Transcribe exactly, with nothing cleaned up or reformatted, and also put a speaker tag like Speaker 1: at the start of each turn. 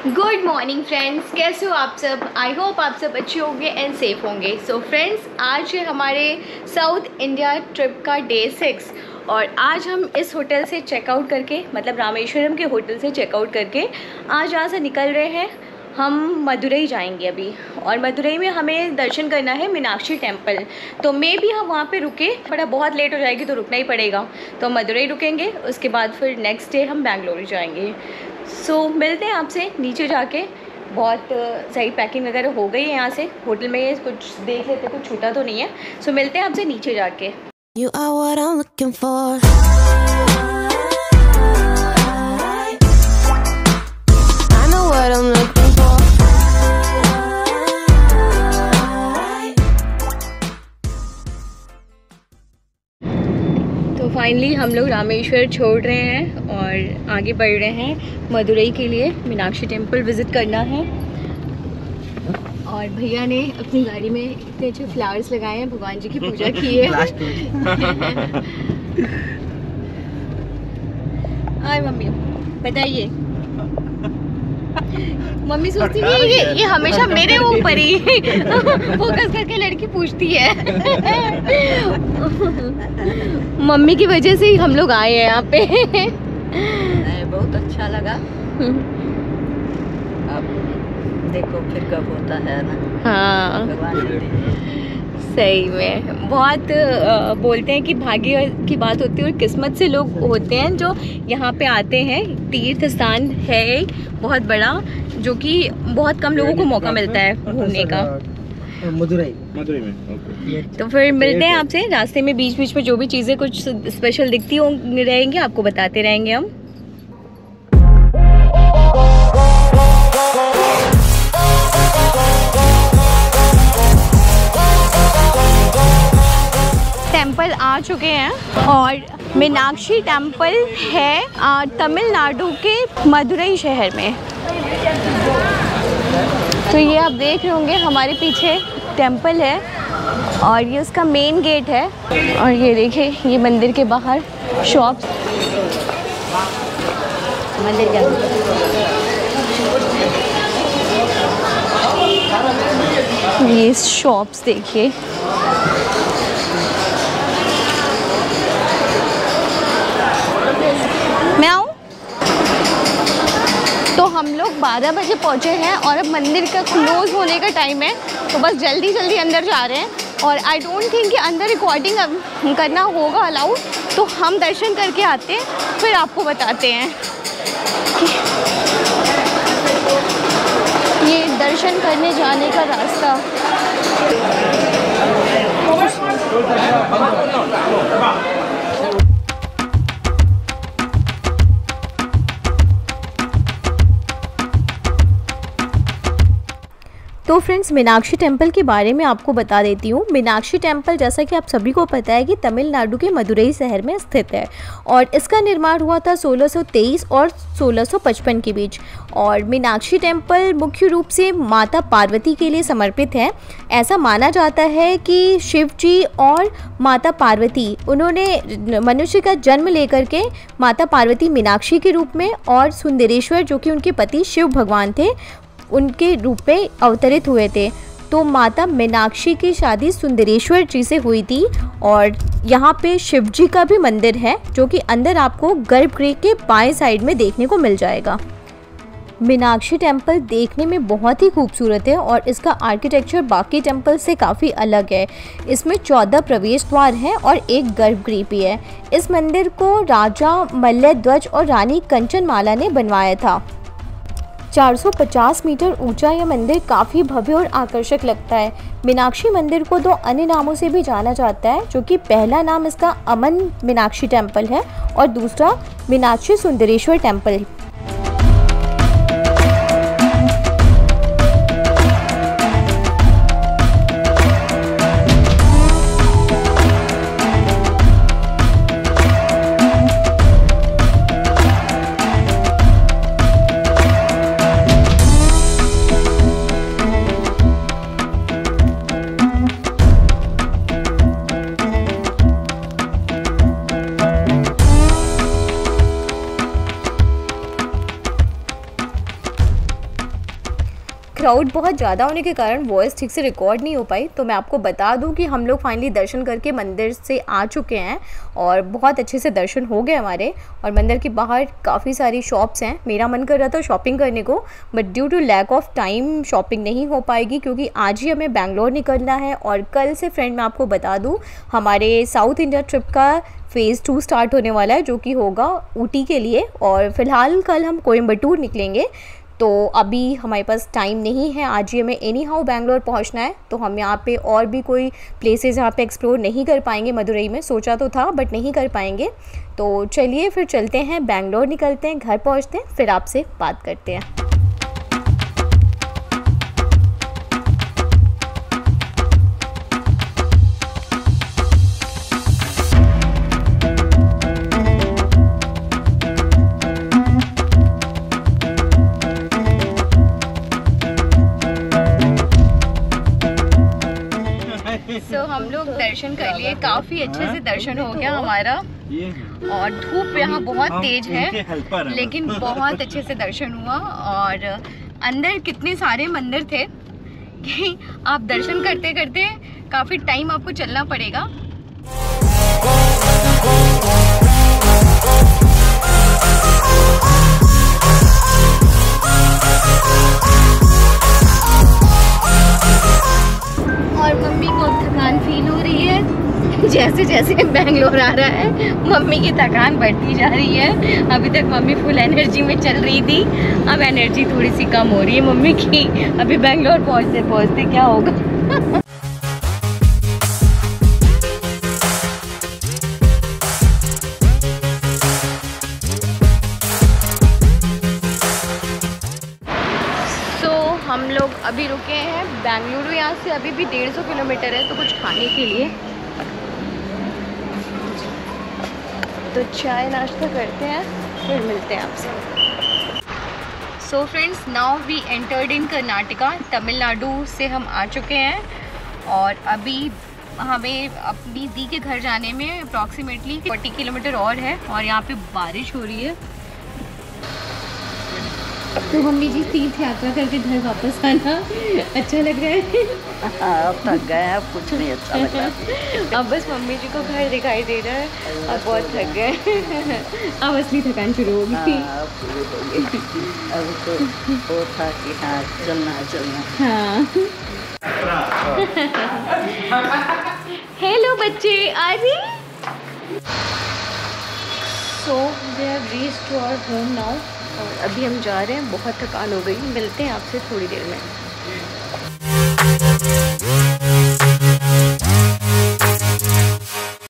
Speaker 1: Good morning friends, कैसे हो आप सब। आई होप आप सब अच्छे होंगे एंड सेफ होंगे। सो फ्रेंड्स, आज है हमारे साउथ इंडिया ट्रिप का डे सिक्स और आज हम इस होटल से चेकआउट करके, मतलब रामेश्वरम के होटल से चेकआउट करके आज यहाँ से निकल रहे हैं। हम मदुरई जाएंगे अभी, और मदुरई में हमें दर्शन करना है मीनाक्षी टेम्पल। तो मे भी हम वहाँ पे रुके, बड़ा बहुत लेट हो जाएगी तो रुकना ही पड़ेगा। तो हम मदुरई रुकेंगे, उसके बाद फिर नेक्स्ट डे हम बेंगलुरु जाएंगे। सो so, मिलते हैं आपसे नीचे जाके। बहुत सही पैकिंग वगैरह हो गई है यहाँ से। होटल में कुछ देख लेते, कुछ छूटा तो नहीं है। सो so, मिलते हैं आपसे नीचे जाके। You are what I'm looking for. I know what I'm looking for. तो फाइनली हम लोग रामेश्वर छोड़ रहे हैं और आगे बढ़ रहे हैं मदुरई के लिए। मीनाक्षी टेम्पल विज़िट करना है। और भैया ने अपनी गाड़ी में इतने अच्छे फ्लावर्स लगाए हैं, भगवान जी की पूजा की है। हाय मम्मी, बताइए। मम्मी सोचती है ये ये हमेशा मेरे ऊपर ही फोकस करके लड़की पूछती है। मम्मी की वजह से ही हम लोग आए हैं यहाँ पे।
Speaker 2: बहुत अच्छा लगा। अब देखो फिर कब होता है ना।
Speaker 1: हाँ, सही में बहुत आ, बोलते हैं कि भाग्य की बात होती है और किस्मत से लोग होते हैं जो यहाँ पे आते हैं। तीर्थ स्थान है बहुत बड़ा, जो कि बहुत कम लोगों को मौका मिलता है घूमने का।
Speaker 3: मदुरई
Speaker 4: मदुरई में ओके।
Speaker 1: तो फिर मिलते हैं आपसे रास्ते में। बीच बीच में जो भी चीज़ें कुछ स्पेशल दिखती होंगी रहेंगी, आपको बताते रहेंगे हम। टेम्पल आ चुके हैं और मीनाक्षी टेम्पल है तमिलनाडु के मदुरई शहर में। तो ये आप देख रहे होंगे हमारे पीछे टेम्पल है और ये उसका मेन गेट है। और ये देखिए, ये मंदिर के बाहर शॉप्स, मंदिर के ये शॉप्स देखिए। मैं आऊँ? तो हम लोग बारह बजे पहुँचे हैं और अब मंदिर का क्लोज होने का टाइम है, तो बस जल्दी जल्दी अंदर जा रहे हैं। और आई डोंट थिंक कि अंदर रिकॉर्डिंग करना होगा अलाउड, तो हम दर्शन करके आते हैं, फिर आपको बताते हैं। ये दर्शन करने जाने का रास्ता। तो फ्रेंड्स, मीनाक्षी टेम्पल के बारे में आपको बता देती हूँ। मीनाक्षी टेम्पल, जैसा कि आप सभी को पता है, कि तमिलनाडु के मदुरई शहर में स्थित है और इसका निर्माण हुआ था सोलह सौ तेईस और सोलह सौ पचपन के बीच। और मीनाक्षी टेम्पल मुख्य रूप से माता पार्वती के लिए समर्पित है। ऐसा माना जाता है कि शिव जी और माता पार्वती, उन्होंने मनुष्य का जन्म लेकर के माता पार्वती मीनाक्षी के रूप में और सुंदरेश्वर, जो कि उनके पति शिव भगवान थे, उनके रूप में अवतरित हुए थे। तो माता मीनाक्षी की शादी सुंदरेश्वर जी से हुई थी। और यहाँ पे शिव जी का भी मंदिर है, जो कि अंदर आपको गर्भगृह के बाएं साइड में देखने को मिल जाएगा। मीनाक्षी टेम्पल देखने में बहुत ही खूबसूरत है और इसका आर्किटेक्चर बाकी टेम्पल से काफ़ी अलग है। इसमें चौदह प्रवेश द्वार हैं और एक गर्भगृह भी है। इस मंदिर को राजा मल्लध्वज और रानी कंचनमाला ने बनवाया था। चार सौ पचास मीटर ऊंचा यह मंदिर काफ़ी भव्य और आकर्षक लगता है। मीनाक्षी मंदिर को दो अन्य नामों से भी जाना जाता है, जो कि पहला नाम इसका अमन मीनाक्षी टेम्पल है और दूसरा मीनाक्षी सुंदरेश्वर टेम्पल। क्राउड बहुत ज़्यादा होने के कारण वॉइस ठीक से रिकॉर्ड नहीं हो पाई। तो मैं आपको बता दूं कि हम लोग फाइनली दर्शन करके मंदिर से आ चुके हैं और बहुत अच्छे से दर्शन हो गए हमारे। और मंदिर के बाहर काफ़ी सारी शॉप्स हैं। मेरा मन कर रहा था शॉपिंग करने को, but due to lack of time shopping नहीं हो पाएगी, क्योंकि आज ही हमें बेंगलोर निकलना है। और कल से फ्रेंड मैं आपको बता दूँ हमारे साउथ इंडिया ट्रिप का फ़ेज़ टू स्टार्ट होने वाला है, जो कि होगा ऊटी के लिए। और फ़िलहाल कल हम कोयम्बटूर निकलेंगे, तो अभी हमारे पास टाइम नहीं है। आज ही हमें एनी हाउ बैंगलोर पहुँचना है, तो हम यहाँ पे और भी कोई प्लेसेस यहाँ पे एक्सप्लोर नहीं कर पाएंगे। मदुरई में सोचा तो था बट नहीं कर पाएंगे। तो चलिए फिर चलते हैं, बैंगलोर निकलते हैं, घर पहुँचते हैं, फिर आपसे बात करते हैं। तो so, हम लोग दर्शन कर लिए, काफ़ी अच्छे से दर्शन हो गया हमारा। और धूप यहाँ बहुत तेज है, लेकिन बहुत अच्छे से दर्शन हुआ। और अंदर कितने सारे मंदिर थे कि आप दर्शन करते करते काफ़ी टाइम आपको चलना पड़ेगा। और मम्मी को थकान फील हो रही है। जैसे जैसे बेंगलोर आ रहा है मम्मी की थकान बढ़ती जा रही है। अभी तक मम्मी फुल एनर्जी में चल रही थी, अब एनर्जी थोड़ी सी कम हो रही है मम्मी की। अभी बेंगलोर पहुंचते पहुंचते क्या होगा। हम लोग अभी रुके हैं बेंगलुरु, यहाँ से अभी भी डेढ़ सौ किलोमीटर है, तो कुछ खाने के लिए तो चाय नाश्ता करते हैं, फिर मिलते हैं आपसे। So friends, now we entered in Karnataka. Tamil Nadu से हम आ चुके हैं और अभी हमें अपनी दी के घर जाने में अप्रॉक्सीमेटली चालीस किलोमीटर और है। और यहाँ पे बारिश हो रही है, तो मम्मी जी तीर्थ यात्रा करके घर वापस आना अच्छा लग रहा है।
Speaker 2: अब थक गए हैं, अब कुछ नहीं अच्छा लग रहा।
Speaker 1: अब बस मम्मी जी को घर दिखाई दे रहा है, अब बहुत थक गए। अब असली थकान शुरू होगी।
Speaker 2: हाँ, अब तो वो था कि हाँ चलना चलना।
Speaker 1: हाँ हेलो बच्चे, आ रही। So we have reached to our home now. और अभी हम जा रहे हैं, बहुत थकान हो गई। मिलते हैं आपसे थोड़ी देर में।